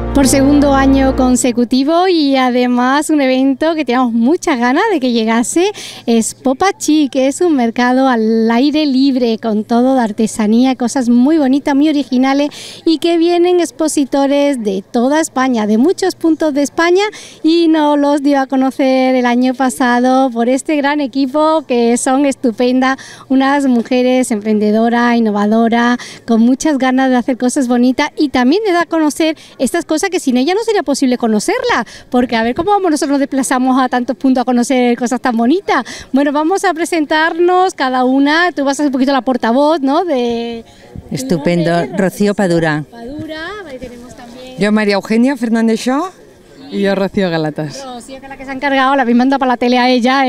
Por segundo año consecutivo y además un evento que teníamos muchas ganas de que llegase es Pop-up Chic, que es un mercado al aire libre con todo de artesanía, cosas muy bonitas, muy originales y que vienen expositores de toda España, de muchos puntos de España, y nos los dio a conocer el año pasado por este gran equipo que son estupendas, unas mujeres emprendedoras, innovadoras, con muchas ganas de hacer cosas bonitas y también de dar a conocer estas cosas que sin ella no sería posible conocerla, porque a ver cómo vamos nosotros nos desplazamos a tantos puntos a conocer cosas tan bonitas. Bueno, vamos a presentarnos cada una, tú vas a ser un poquito la portavoz, ¿no? Estupendo, Rocío Padura. Ahí tenemos también... Yo María Eugenia Fernández Shaw. Y yo Rocío Galatas. Rocío, que es la que se ha encargado, la habéis mandado para la tele a ella,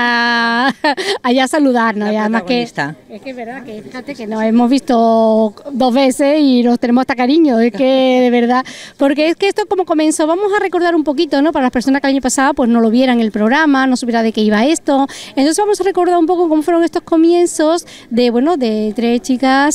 allá a saludarnos. Y además que es que es verdad que fíjate que nos hemos visto 2 veces y nos tenemos hasta cariño, es que de verdad, porque es que esto como comenzó, vamos a recordar un poquito, ¿no? Para las personas que el año pasado pues no lo vieran el programa, no supiera de qué iba esto, entonces vamos a recordar un poco cómo fueron estos comienzos de, bueno, de 3 chicas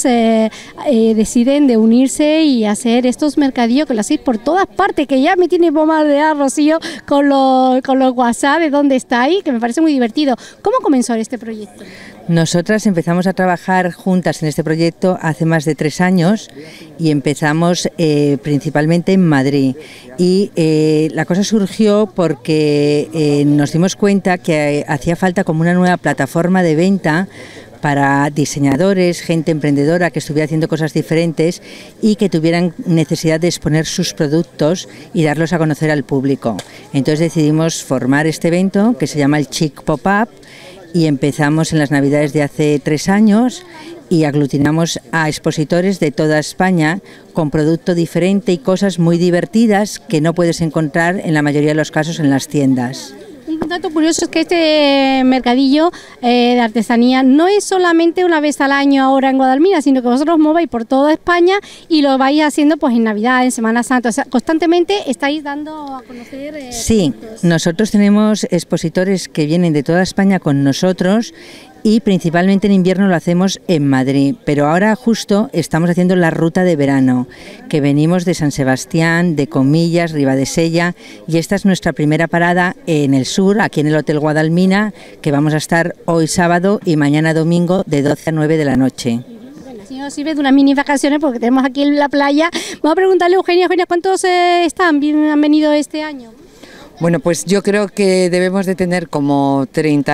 deciden de unirse y hacer estos mercadillos que lo hacéis por todas partes, que ya me tiene bombardeado Rocío con los WhatsApp de dónde estáis, que me parece muy divertido. ¿Cómo comenzó este proyecto? Nosotras empezamos a trabajar juntas en este proyecto hace más de 3 años y empezamos principalmente en Madrid. Y la cosa surgió porque nos dimos cuenta que hacía falta como una nueva plataforma de venta para diseñadores, gente emprendedora que estuviera haciendo cosas diferentes y que tuvieran necesidad de exponer sus productos y darlos a conocer al público. Entonces decidimos formar este evento que se llama el Chic Pop-Up y empezamos en las Navidades de hace 3 años y aglutinamos a expositores de toda España con producto diferente y cosas muy divertidas que no puedes encontrar en la mayoría de los casos en las tiendas. Un dato curioso es que este mercadillo de artesanía no es solamente una vez al año ahora en Guadalmina, sino que vosotros movéis por toda España y lo vais haciendo pues en Navidad, en Semana Santa, o sea, constantemente estáis dando a conocer... Sí, productos. Nosotros tenemos expositores que vienen de toda España con nosotros y principalmente en invierno lo hacemos en Madrid, pero ahora justo estamos haciendo la ruta de verano, que venimos de San Sebastián, de Comillas, Ribadesella, y esta es nuestra primera parada en el sur, aquí en el Hotel Guadalmina, que vamos a estar hoy sábado y mañana domingo de 12 a 9 de la noche. Si nos sirve de unas mini vacaciones porque tenemos aquí en la playa. Vamos a preguntarle a Eugenia, ¿cuántos han venido este año? Bueno, pues yo creo que debemos de tener como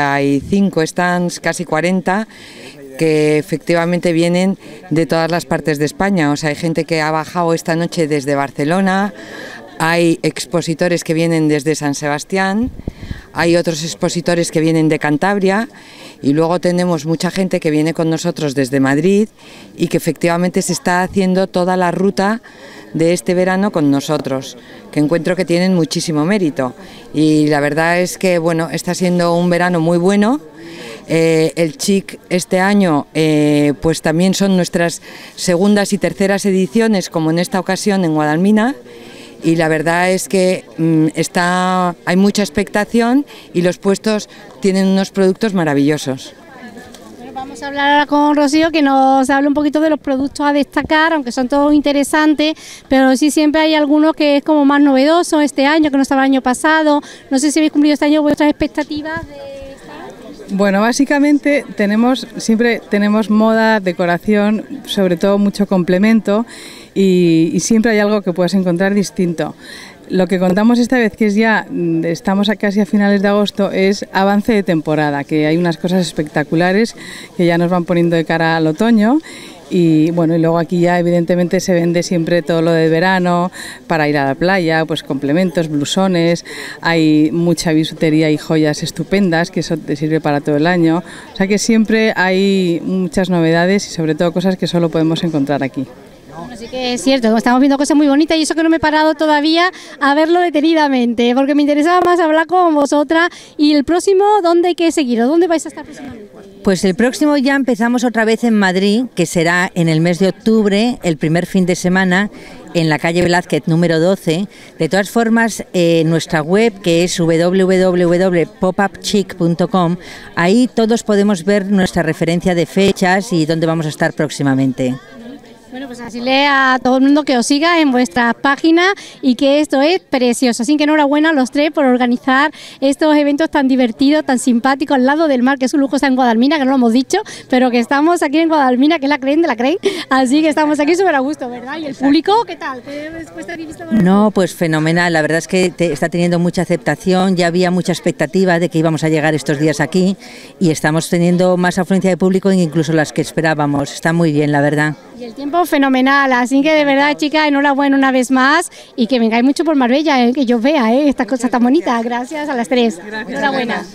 35 stands, casi 40, que efectivamente vienen de todas las partes de España. O sea, hay gente que ha bajado esta noche desde Barcelona, hay expositores que vienen desde San Sebastián, hay otros expositores que vienen de Cantabria y luego tenemos mucha gente que viene con nosotros desde Madrid y que efectivamente se está haciendo toda la ruta de este verano con nosotros, que encuentro que tienen muchísimo mérito y la verdad es que bueno, está siendo un verano muy bueno. El Chic este año pues también son nuestras segundas y terceras ediciones, como en esta ocasión en Guadalmina, y la verdad es que hay mucha expectación y los puestos tienen unos productos maravillosos. Vamos a hablar ahora con Rocío, que nos hable un poquito de los productos a destacar, aunque son todos interesantes, pero sí siempre hay algunos que es como más novedoso este año, que no estaba el año pasado. No sé si habéis cumplido este año vuestras expectativas de estar. Bueno, básicamente siempre tenemos moda, decoración, sobre todo mucho complemento y siempre hay algo que puedes encontrar distinto. Lo que contamos esta vez, que es ya, estamos casi a finales de agosto, es avance de temporada, que hay unas cosas espectaculares que ya nos van poniendo de cara al otoño. Y bueno, y luego aquí ya evidentemente se vende siempre todo lo de verano para ir a la playa, pues complementos, blusones, hay mucha bisutería y joyas estupendas, que eso te sirve para todo el año. O sea que siempre hay muchas novedades y sobre todo cosas que solo podemos encontrar aquí. Así que es cierto, estamos viendo cosas muy bonitas y eso que no me he parado todavía a verlo detenidamente, porque me interesaba más hablar con vosotras. Y el próximo, ¿dónde hay que seguir? ¿Dónde vais a estar próximamente? Pues el próximo ya empezamos otra vez en Madrid, que será en el mes de octubre, el primer fin de semana, en la calle Velázquez número 12. De todas formas, nuestra web, que es www.popupchic.com, ahí todos podemos ver nuestra referencia de fechas y dónde vamos a estar próximamente. Bueno, pues así le a todo el mundo que os siga en vuestra página y que esto es precioso. Así que enhorabuena a los tres por organizar estos eventos tan divertidos, tan simpáticos al lado del mar, que es un lujo estar en Guadalmina, que no lo hemos dicho, pero que estamos aquí en Guadalmina, que es la creen de la creen. Así que estamos aquí súper a gusto, ¿verdad? ¿Y el público qué tal? ¿Qué respuesta habéis visto? No, pues fenomenal. La verdad es que está teniendo mucha aceptación. Ya había mucha expectativa de que íbamos a llegar estos días aquí y estamos teniendo más afluencia de público que incluso las que esperábamos. Está muy bien, la verdad. Y el tiempo fenomenal, así que de verdad, chicas, enhorabuena una vez más y que vengáis mucho por Marbella, que yo os vea estas cosas tan bonitas. Gracias a las tres. Gracias. Enhorabuena.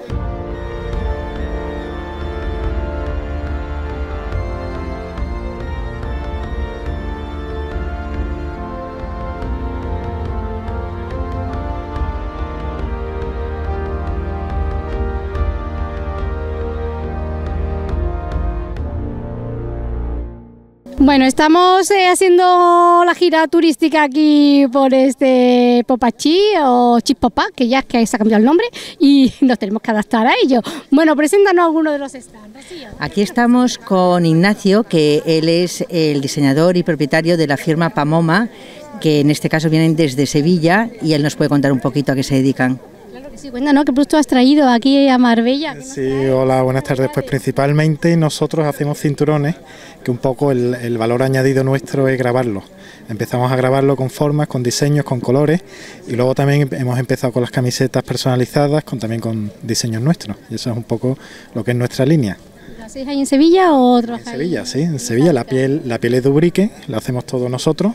Bueno, estamos haciendo la gira turística aquí por este Popachí o Chispopá, que ya es que se ha cambiado el nombre y nos tenemos que adaptar a ello. Bueno, preséntanos alguno de los stands, Rocío. Aquí estamos con Ignacio, que él es el diseñador y propietario de la firma Pamoma, que en este caso vienen desde Sevilla y él nos puede contar un poquito a qué se dedican. Sí, cuéntanos, ¿qué producto has traído aquí a Marbella? Sí, hola, buenas tardes. Pues principalmente nosotros hacemos cinturones, que un poco el valor añadido nuestro es grabarlos. Empezamos a grabarlo con formas, con diseños, con colores y luego también hemos empezado con las camisetas personalizadas, también con diseños nuestros. Y eso es un poco lo que es nuestra línea. ¿Lo hacéis ahí en Sevilla o trabajáis? En Sevilla, sí, en Sevilla. La piel es de Ubrique, la hacemos todos nosotros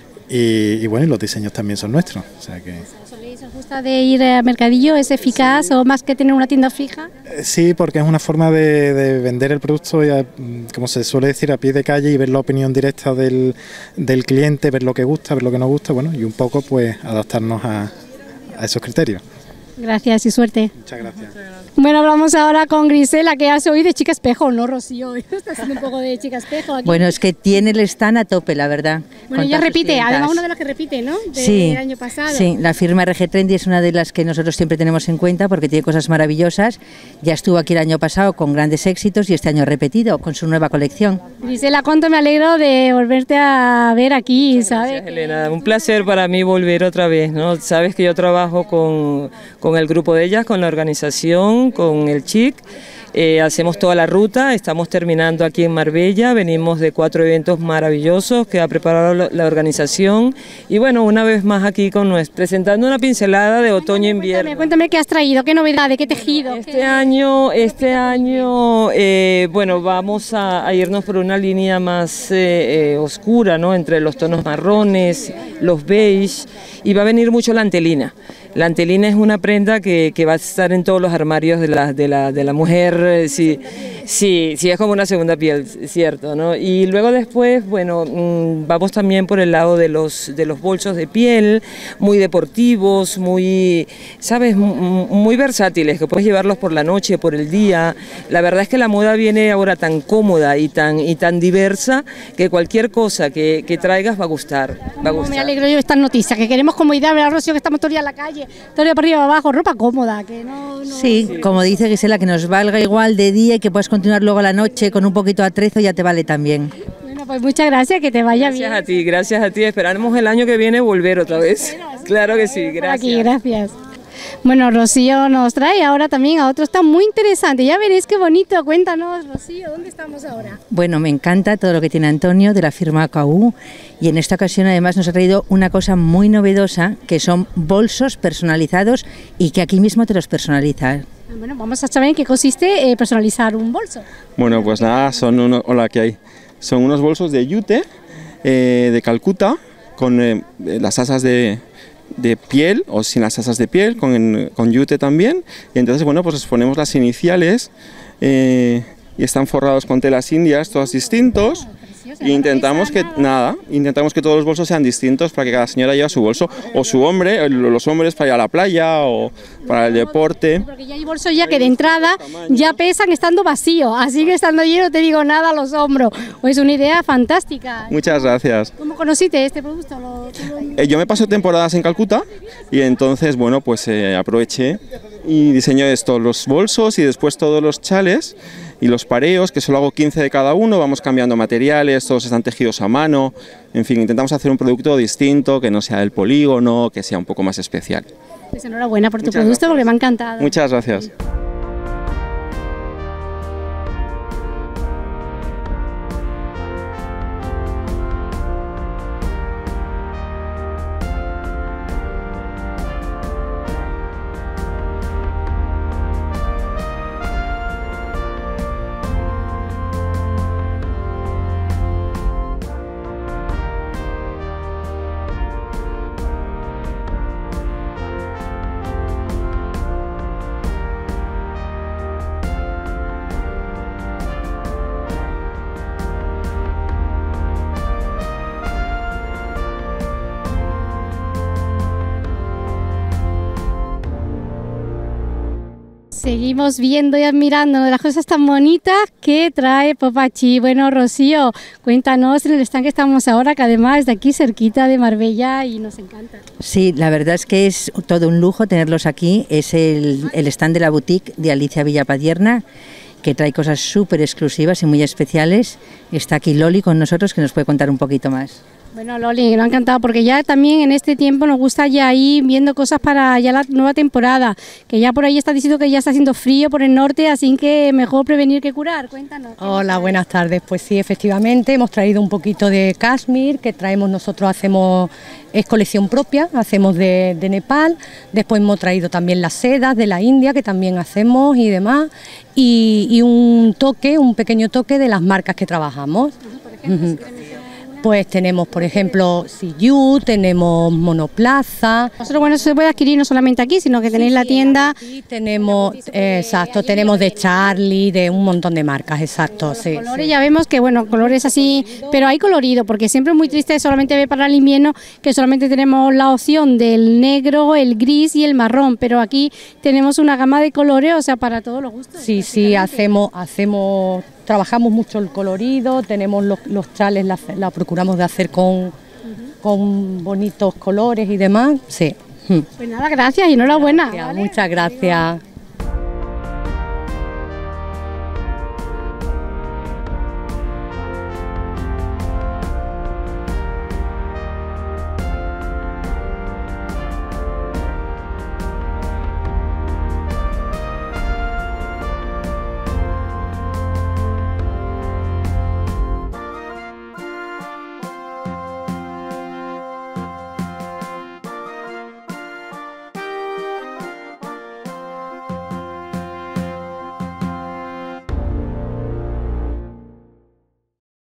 y bueno, y los diseños también son nuestros. O sea que... ¿Os gusta de ir a mercadillo? ¿Es eficaz o más que tener una tienda fija? Sí, porque es una forma de vender el producto, como se suele decir, a pie de calle y ver la opinión directa del cliente, ver lo que gusta, ver lo que no gusta, bueno, y un poco pues adaptarnos a esos criterios. Gracias y suerte. Muchas gracias. Bueno, hablamos ahora con Grisela, que hace hoy de chica espejo, ¿no, Rocío? Está haciendo un poco de chica espejo aquí. Bueno, es que tiene el stand a tope, la verdad. Bueno, ella repite, además uno de los que repite, ¿no? Del año pasado. Sí, la firma RG Trendy es una de las que nosotros siempre tenemos en cuenta porque tiene cosas maravillosas. Ya estuvo aquí el año pasado con grandes éxitos y este año ha repetido con su nueva colección. Grisela, cuánto me alegro de volverte a ver aquí, ¿sabes? Gracias, Elena, un placer para mí volver otra vez, ¿no? Sabes que yo trabajo con el grupo de ellas, con la organización, con el CHIC, hacemos toda la ruta, estamos terminando aquí en Marbella, venimos de 4 eventos maravillosos que ha preparado la organización y bueno, una vez más aquí presentando una pincelada de otoño-invierno. Cuéntame qué has traído, qué novedades, qué tejido. Este año, bueno, vamos a irnos por una línea más oscura, ¿no? Entre los tonos marrones, los beige y va a venir mucho la antelina. La antelina es una prenda que va a estar en todos los armarios de la mujer, sí, es como una segunda piel, cierto, ¿no? Y luego después, bueno, vamos también por el lado de los bolsos de piel, muy deportivos, muy, ¿sabes? Muy versátiles, que puedes llevarlos por la noche, por el día. La verdad es que la moda viene ahora tan cómoda y tan diversa que cualquier cosa que traigas va a gustar. Me alegro yo de esta noticia, que queremos comodidad, ¿verdad, Rocío? Que estamos todo el día en la calle, todo el día por arriba y abajo, ropa cómoda, que no... Sí, como dice Gisela, que nos valga igual de día y que puedas continuar luego a la noche con un poquito de atrezo, ya te vale también. Bueno, pues muchas gracias, que te vaya bien. Gracias a ti, esperamos el año que viene volver otra vez. Claro que sí, gracias. Aquí, gracias. Bueno, Rocío nos trae ahora también a otro stand muy interesante. Ya veréis qué bonito. Cuéntanos, Rocío, ¿dónde estamos ahora? Bueno, me encanta todo lo que tiene Antonio de la firma KU y en esta ocasión además nos ha traído una cosa muy novedosa que son bolsos personalizados y que aquí mismo te los personaliza. Bueno, vamos a saber en qué consiste personalizar un bolso. Bueno, pues nada, hola, ¿qué hay? Son unos bolsos de yute, de Calcuta, con las asas de piel o sin las asas de piel, con yute también, y entonces bueno, pues les ponemos las iniciales y están forrados con telas indias, todos distintos, y intentamos que todos los bolsos sean distintos para que cada señora lleve su bolso, o su hombre, los hombres para ir a la playa o para el deporte. Porque ya hay bolsos ya que de entrada ya pesan estando vacíos, así que estando lleno te digo nada a los hombros. Es una idea fantástica. Muchas gracias. ¿Cómo conociste este producto? Yo me paso temporadas en Calcuta y entonces bueno, pues aproveché y diseñé los bolsos y después todos los chales y los pareos, que solo hago 15 de cada uno, vamos cambiando materiales, todos están tejidos a mano, en fin, intentamos hacer un producto distinto, que no sea del polígono, que sea un poco más especial. Pues enhorabuena por tu Muchas producto, gracias. porque me ha encantado. Muchas gracias. Seguimos viendo y admirando de las cosas tan bonitas que trae Popachi. Bueno, Rocío, cuéntanos en el stand que estamos ahora, que además es de aquí cerquita de Marbella y nos encanta. Sí, la verdad es que es todo un lujo tenerlos aquí. Es el stand de la boutique de Alicia Villapadierna, que trae cosas súper exclusivas y muy especiales. Está aquí Loli con nosotros, que nos puede contar un poquito más. Bueno, Loli, nos ha encantado porque ya también en este tiempo nos gusta ya ir viendo cosas para ya la nueva temporada, que ya por ahí está diciendo que ya está haciendo frío por el norte, así que mejor prevenir que curar. Cuéntanos. Hola, buenas tardes. Pues sí, efectivamente hemos traído un poquito de cashmere que traemos nosotros, es colección propia, hacemos de Nepal. Después hemos traído también las sedas de la India, que también hacemos y demás, y un pequeño toque de las marcas que trabajamos. Pues tenemos, por ejemplo, Siyu, tenemos Monoplaza. Nosotros, bueno, eso se puede adquirir no solamente aquí, sino que tenéis la tienda. Aquí tenemos, exacto, tenemos de Charlie, de un montón de marcas, exacto. Sí, Colores ya vemos que, bueno, colores así, pero hay colorido, porque siempre es muy triste solamente ver para el invierno que solamente tenemos la opción del negro, el gris y el marrón, pero aquí tenemos una gama de colores, o sea, para todos los gustos. Sí, trabajamos mucho el colorido, tenemos los chales, la procuramos de hacer con bonitos colores y demás, sí. Pues nada, gracias y enhorabuena. Muchas gracias.